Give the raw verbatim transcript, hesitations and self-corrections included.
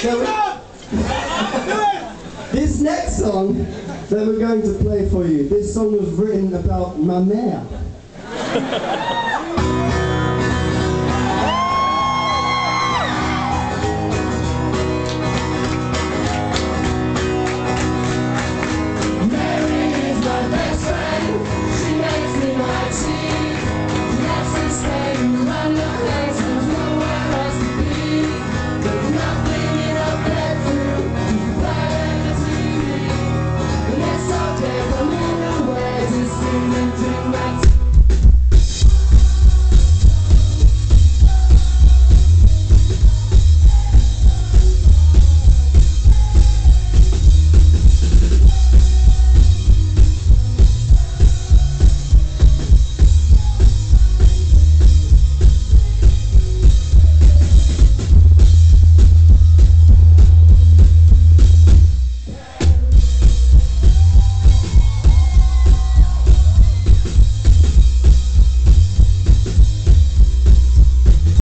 Now, this next song that we're going to play for you, this song was written about ma mère.